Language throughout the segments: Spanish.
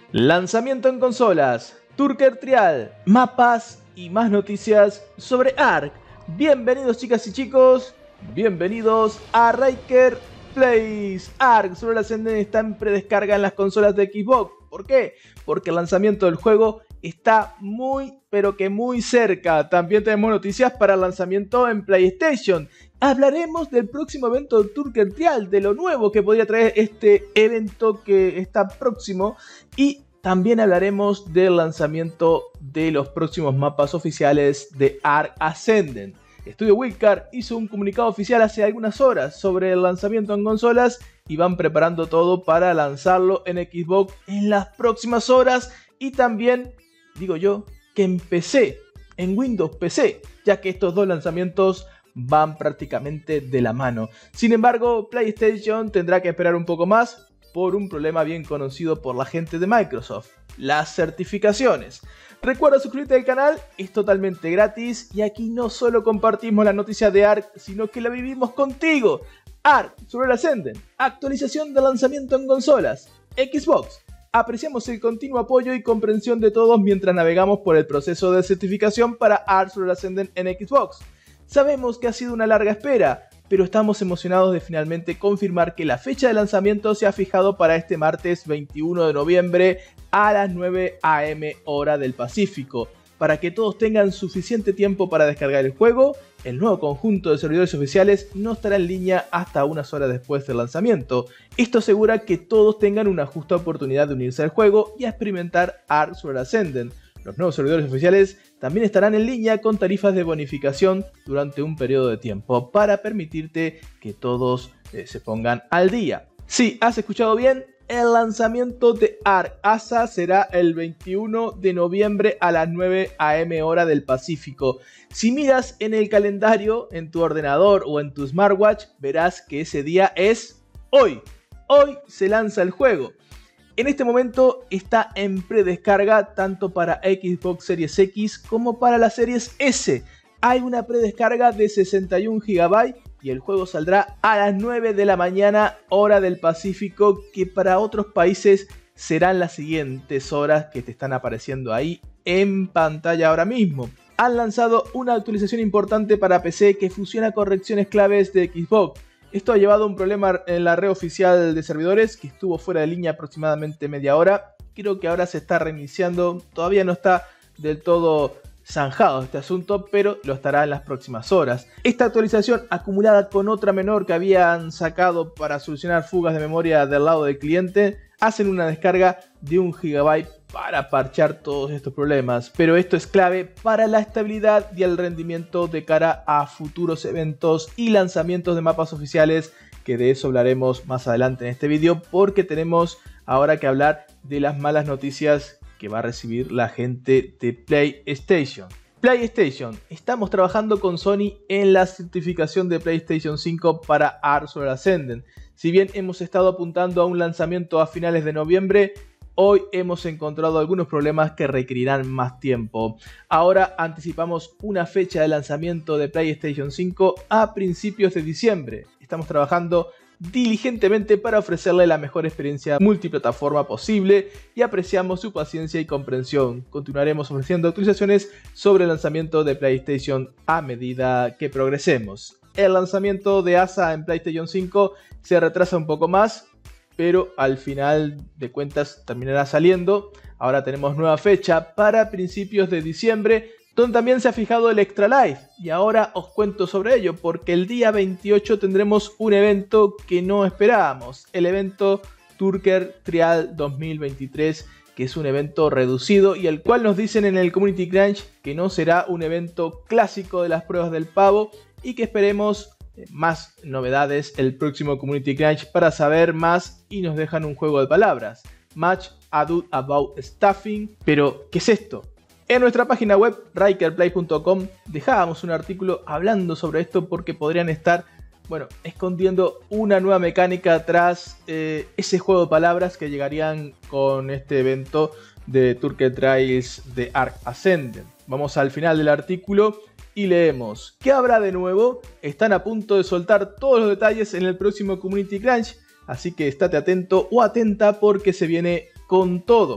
Lanzamiento en consolas, Turker Trial, mapas y más noticias sobre ARK. Bienvenidos chicas y chicos, bienvenidos a Ryker Plays. ARK Survival Ascended está en predescarga en las consolas de Xbox. ¿Por qué? Porque el lanzamiento del juego está muy pero que muy cerca. También tenemos noticias para el lanzamiento en PlayStation. Hablaremos del próximo evento de Turker Trial, de lo nuevo que podría traer este evento que está próximo. Y también hablaremos del lanzamiento de los próximos mapas oficiales de ARK Ascended. Estudio Wildcard hizo un comunicado oficial hace algunas horas sobre el lanzamiento en consolas y van preparando todo para lanzarlo en Xbox en las próximas horas y también, digo yo, que en PC, en Windows PC, ya que estos dos lanzamientos van prácticamente de la mano. Sin embargo, PlayStation tendrá que esperar un poco más por un problema bien conocido por la gente de Microsoft: las certificaciones. Recuerda suscribirte al canal, es totalmente gratis y aquí no solo compartimos las noticias de ARK, sino que la vivimos contigo. ARK Survival Ascended, actualización de lanzamiento en consolas, Xbox. Apreciamos el continuo apoyo y comprensión de todos mientras navegamos por el proceso de certificación para ARK Survival Ascended en Xbox. Sabemos que ha sido una larga espera, pero estamos emocionados de finalmente confirmar que la fecha de lanzamiento se ha fijado para este martes 21 de noviembre a las 9 AM hora del Pacífico, para que todos tengan suficiente tiempo para descargar el juego. El nuevo conjunto de servidores oficiales no estará en línea hasta unas horas después del lanzamiento. Esto asegura que todos tengan una justa oportunidad de unirse al juego y a experimentar ARK Survival Ascended. Los nuevos servidores oficiales también estarán en línea con tarifas de bonificación durante un periodo de tiempo para permitirte que todos se pongan al día. Sí, has escuchado bien, el lanzamiento de ARK ASA será el 21 de noviembre a las 9 AM hora del Pacífico. Si miras en el calendario, en tu ordenador o en tu smartwatch, verás que ese día es hoy. Hoy se lanza el juego. En este momento está en predescarga tanto para Xbox Series X como para las Series S. Hay una predescarga de 61 GB y el juego saldrá a las 9 de la mañana hora del Pacífico, que para otros países serán las siguientes horas que te están apareciendo ahí en pantalla ahora mismo. Han lanzado una actualización importante para PC que fusiona correcciones claves de Xbox. Esto ha llevado a un problema en la red oficial de servidores que estuvo fuera de línea aproximadamente media hora. Creo que ahora se está reiniciando, todavía no está del todo zanjado este asunto, pero lo estará en las próximas horas. Esta actualización, acumulada con otra menor que habían sacado para solucionar fugas de memoria del lado del cliente, hacen una descarga de 1 GB para parchar todos estos problemas, pero esto es clave para la estabilidad y el rendimiento de cara a futuros eventos y lanzamientos de mapas oficiales, que de eso hablaremos más adelante en este vídeo, porque tenemos ahora que hablar de las malas noticias que va a recibir la gente de PlayStation. PlayStation, estamos trabajando con Sony en la certificación de PlayStation 5 para ARK Survival Ascended. Si bien hemos estado apuntando a un lanzamiento a finales de noviembre, hoy hemos encontrado algunos problemas que requerirán más tiempo. Ahora anticipamos una fecha de lanzamiento de PlayStation 5 a principios de diciembre. Estamos trabajando diligentemente para ofrecerle la mejor experiencia multiplataforma posible y apreciamos su paciencia y comprensión. Continuaremos ofreciendo actualizaciones sobre el lanzamiento de PlayStation a medida que progresemos. El lanzamiento de ASA en PlayStation 5 se retrasa un poco más, pero al final de cuentas terminará saliendo. Ahora tenemos nueva fecha para principios de diciembre, donde también se ha fijado el Extra Life. Y ahora os cuento sobre ello, porque el día 28 tendremos un evento que no esperábamos. El evento Turker Trial 2023, que es un evento reducido y el cual nos dicen en el Community Crunch que no será un evento clásico de las pruebas del pavo y que esperemos más novedades el próximo Community Crunch para saber más, y nos dejan un juego de palabras: Much Ado About Stuffing. Pero, ¿qué es esto? En nuestra página web rykerplay.com dejábamos un artículo hablando sobre esto, porque podrían estar, escondiendo una nueva mecánica tras ese juego de palabras que llegarían con este evento de Turker Trials de ARK Ascended. Vamos al final del artículo y leemos: ¿qué habrá de nuevo? Están a punto de soltar todos los detalles en el próximo Community Crunch, así que estate atento o atenta porque se viene con todo.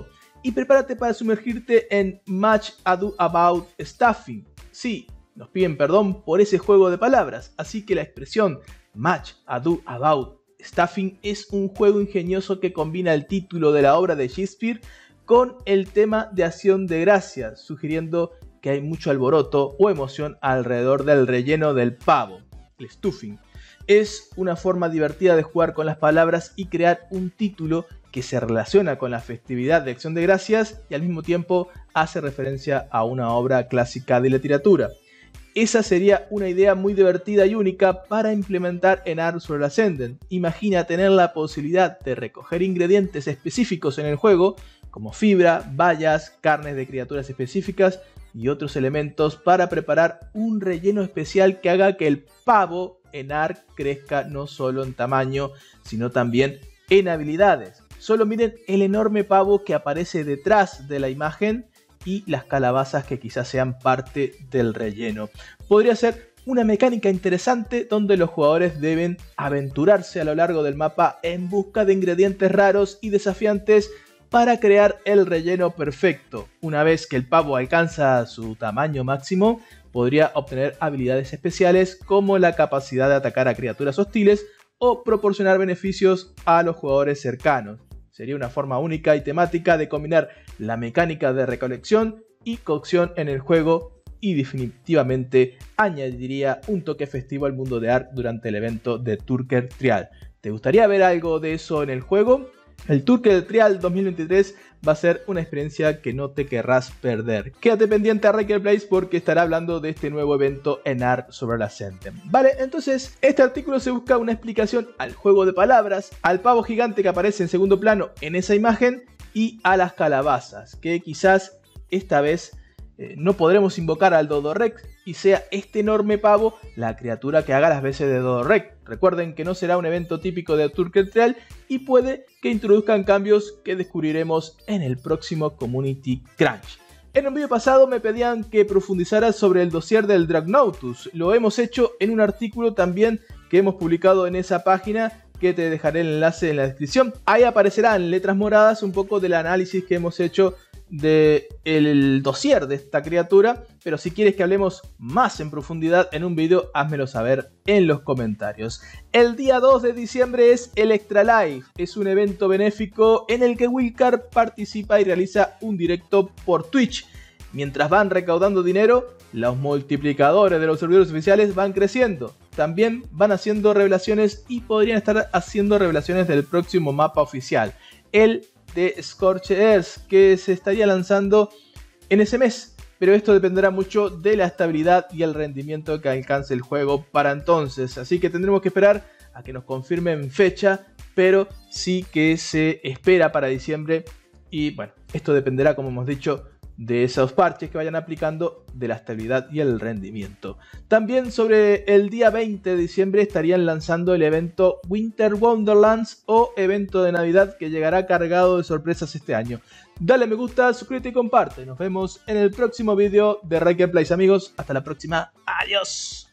y prepárate para sumergirte en Much Ado About Stuffing. Sí, nos piden perdón por ese juego de palabras, así que la expresión Much Ado About Stuffing es un juego ingenioso que combina el título de la obra de Shakespeare con el tema de Acción de Gracias, sugiriendo que hay mucho alboroto o emoción alrededor del relleno del pavo, el stuffing. Es una forma divertida de jugar con las palabras y crear un título que se relaciona con la festividad de Acción de Gracias y al mismo tiempo hace referencia a una obra clásica de literatura. Esa sería una idea muy divertida y única para implementar en Ark Survival Ascended. Imagina tener la posibilidad de recoger ingredientes específicos en el juego, como fibra, bayas, carnes de criaturas específicas y otros elementos para preparar un relleno especial que haga que el pavo en Ark crezca no solo en tamaño, sino también en habilidades. Solo miren el enorme pavo que aparece detrás de la imagen y las calabazas que quizás sean parte del relleno. Podría ser una mecánica interesante donde los jugadores deben aventurarse a lo largo del mapa en busca de ingredientes raros y desafiantes para crear el relleno perfecto. Una vez que el pavo alcanza su tamaño máximo, podría obtener habilidades especiales como la capacidad de atacar a criaturas hostiles o proporcionar beneficios a los jugadores cercanos. Sería una forma única y temática de combinar la mecánica de recolección y cocción en el juego y definitivamente añadiría un toque festivo al mundo de Ark durante el evento de Turker Trial. ¿Te gustaría ver algo de eso en el juego? El Turker Trial 2023 va a ser una experiencia que no te querrás perder. Quédate pendiente a Riker Plays porque estará hablando de este nuevo evento en Ark Survival Ascended. Vale, entonces este artículo se busca una explicación al juego de palabras, al pavo gigante que aparece en segundo plano en esa imagen y a las calabazas, que quizás esta vez no podremos invocar al Dodo Rex y sea este enorme pavo la criatura que haga las veces de Dodo Rex. Recuerden que no será un evento típico de Turker Trial y puede que introduzcan cambios que descubriremos en el próximo Community Crunch. En un vídeo pasado me pedían que profundizara sobre el dossier del Dragnautus. Lo hemos hecho en un artículo también que hemos publicado en esa página, que te dejaré el enlace en la descripción. Ahí aparecerán en letras moradas un poco del análisis que hemos hecho del dossier de esta criatura, pero si quieres que hablemos más en profundidad en un vídeo, házmelo saber en los comentarios. El día 2 de diciembre es el Extra Life, es un evento benéfico en el que Wilcar participa y realiza un directo por Twitch. Mientras van recaudando dinero, los multiplicadores de los servidores oficiales van creciendo. También van haciendo revelaciones y podrían estar haciendo revelaciones del próximo mapa oficial, el de Scorched Earth, que se estaría lanzando en ese mes, pero esto dependerá mucho de la estabilidad y el rendimiento que alcance el juego para entonces, así que tendremos que esperar a que nos confirmen fecha, pero sí que se espera para diciembre y bueno, esto dependerá, como hemos dicho, de esos parches que vayan aplicando, de la estabilidad y el rendimiento. También sobre el día 20 de diciembre estarían lanzando el evento Winter Wonderlands o evento de Navidad que llegará cargado de sorpresas este año. Dale me gusta, suscríbete y comparte. Nos vemos en el próximo vídeo de Riker Plays, amigos. Hasta la próxima. Adiós.